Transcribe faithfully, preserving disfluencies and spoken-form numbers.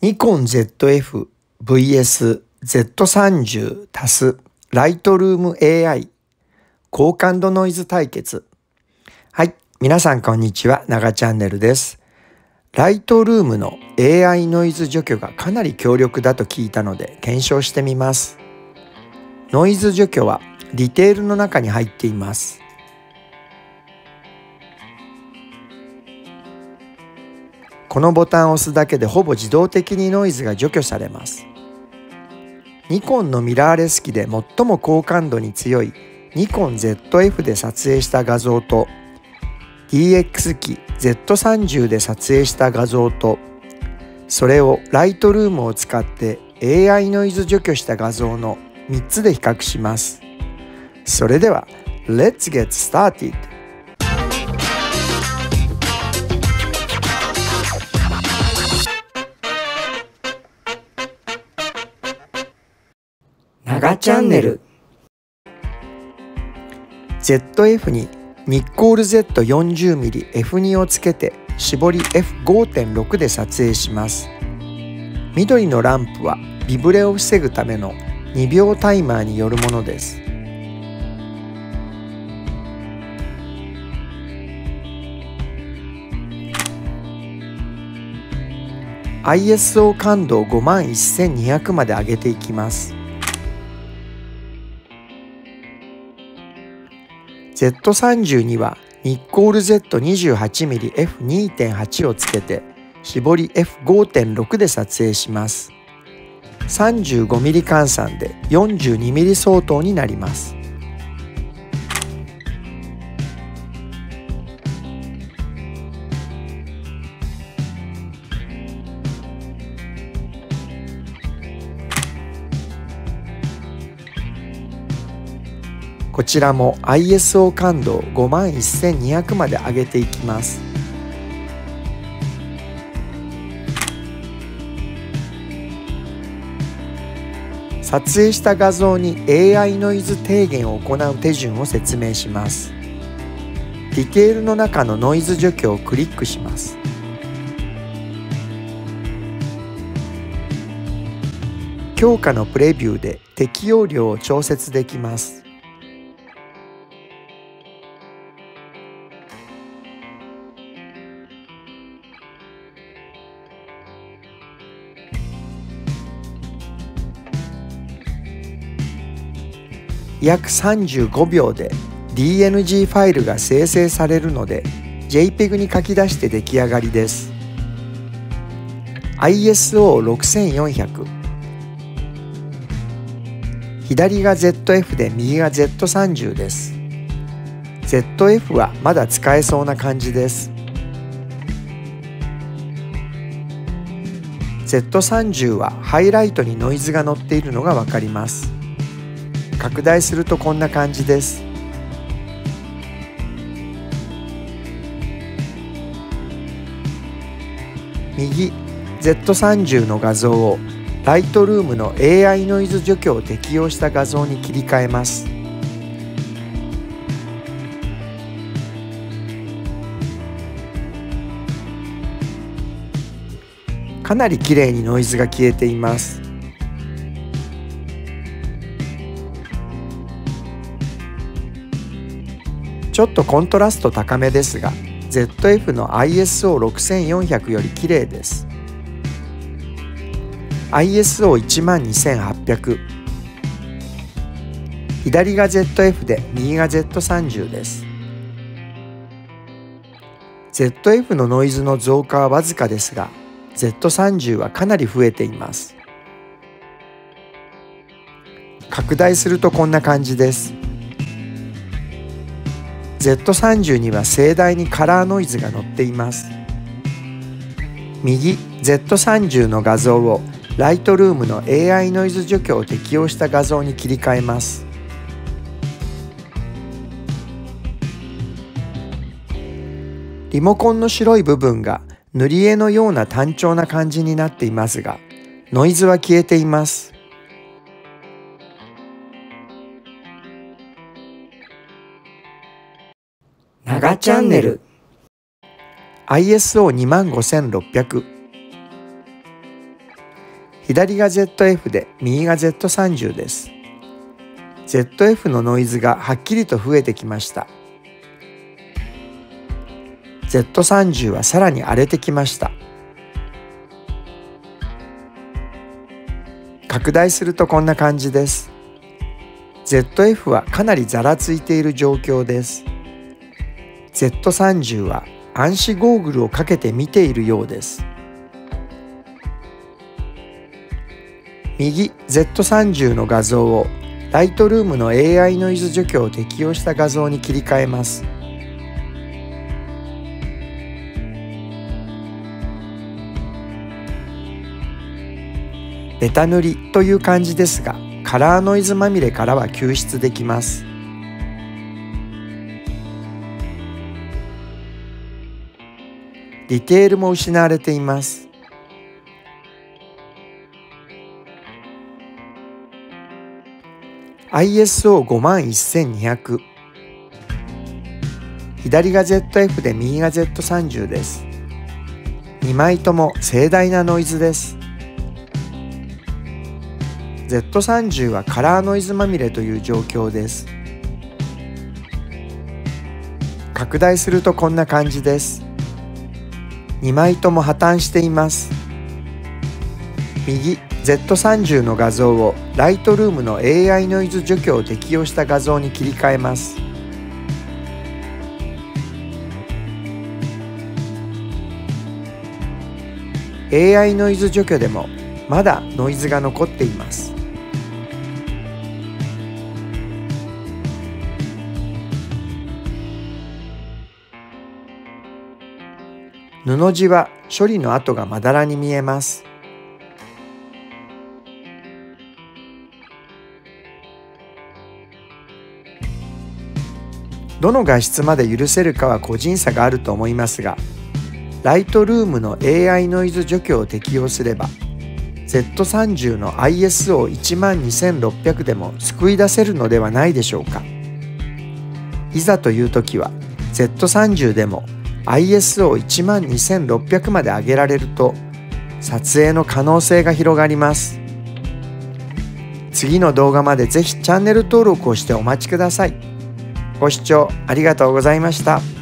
ニコン ゼットエフ ブイエス ゼットさんじゅう 足すライトルーム エーアイ 高感度ノイズ対決。はい、皆さんこんにちは、ながチャンネルです。ライトルームの エーアイ ノイズ除去がかなり強力だと聞いたので検証してみます。ノイズ除去はディテールの中に入っています。このボタンを押すだけでほぼ自動的にノイズが除去されます。ニコンのミラーレス機で最も高感度に強いニコン ゼットエフ で撮影した画像と ディーエックス 機 ゼットさんじゅう で撮影した画像とそれをライトルームを使って エーアイ ノイズ除去した画像のみっつで比較します。それでは Let's get started! ながチャンネル ゼットエフ にニッコール ゼットよんじゅうミリエフツー をつけて絞り エフごてんろく で撮影します。緑のランプはビブレを防ぐためのにびょうタイマーによるものです。アイエスオー 感度をごまんせんにひゃくまで上げていきます。ゼットさんじゅう にはニッコール ゼットにじゅうはちミリエフにてんはち をつけて絞り エフごてんろく で撮影します。さんじゅうごミリ 換算で よんじゅうにミリ 相当になります。こちらも アイエスオー 感度をごまんせんにひゃくまで上げていきます。撮影した画像に エーアイ ノイズ低減を行う手順を説明します。ディテールの中のノイズ除去をクリックします。強化のプレビューで適用量を調節できます。約さんじゅうごびょうで ディーエヌジー ファイルが生成されるので ジェイペグ に書き出して出来上がりです。アイエスオーろくせんよんひゃく 左が ゼットエフ で右が ゼットさんじゅう です。ゼットエフ はまだ使えそうな感じです。ゼットさんじゅう はハイライトにノイズが乗っているのがわかります。拡大するとこんな感じです。右 ゼットさんじゅう の画像をライトルームの エーアイ ノイズ除去を適用した画像に切り替えます。かなり綺麗にノイズが消えています。ちょっとコントラスト高めですが ゼットエフ の アイエスオーろくせんよんひゃく より綺麗です。アイエスオーいちまんにせんはっぴゃく 左が ゼットエフ で右が ゼットさんじゅう です。 ゼットエフ のノイズの増加はわずかですが ゼットさんじゅう はかなり増えています。拡大するとこんな感じです。ゼットさんじゅう には盛大にカラーノイズが乗っています。右 ゼットさんじゅう の画像をライトルームの エーアイ ノイズ除去を適用した画像に切り替えます。リモコンの白い部分が塗り絵のような単調な感じになっていますが、ノイズは消えています。ながチャンネル アイエスオーにまんごせんろっぴゃく左が ゼットエフ で右が ゼットさんじゅう です。ゼットエフ のノイズがはっきりと増えてきました。ゼットさんじゅう はさらに荒れてきました。拡大するとこんな感じです。ゼットエフ はかなりざらついている状況です。ゼットさんじゅう は暗視ゴーグルをかけて見ているようです。右 ゼットさんじゅう の画像をライトルームの エーアイ ノイズ除去を適用した画像に切り替えます。ベタ塗りという感じですが、カラーノイズまみれからは救出できます。ディテールも失われています。アイエスオーごまんせんにひゃく。左が ゼットエフ で右が ゼットさんじゅう です。にまいとも盛大なノイズです。ゼットさんじゅう はカラーノイズまみれという状況です。拡大するとこんな感じです。にまいとも破綻しています。右 ゼットさんじゅう の画像をライトルームの エーアイ ノイズ除去を適用した画像に切り替えます。エーアイ ノイズ除去でもまだノイズが残っています。布地は処理の跡がまだらに見えます。どの画質まで許せるかは個人差があると思いますが、ライトルームの エーアイ ノイズ除去を適用すれば、ゼットさんじゅう の アイエスオーいちまんにせんろっぴゃく でも救い出せるのではないでしょうか。いざという時は ゼットさんじゅう でもアイエスオーいちまんにせんろっぴゃく まで上げられると撮影の可能性が広がります。次の動画までぜひチャンネル登録をしてお待ちください。ご視聴ありがとうございました。